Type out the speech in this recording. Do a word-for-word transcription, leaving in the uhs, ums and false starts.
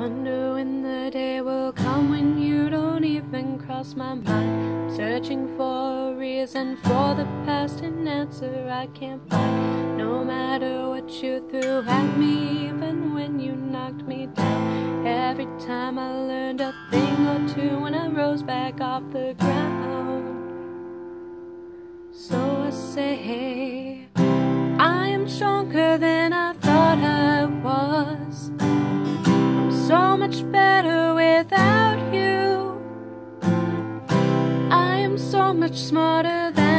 wonder when the day will come when you don't even cross my mind. I'm searching for a reason for the past, an answer I can't find. No matter what you threw at me, even when you knocked me down, every time I learned a thing or two when I rose back off the ground. So I say, I am stronger than I thought I was. I'm so much better without you. I am so much smarter than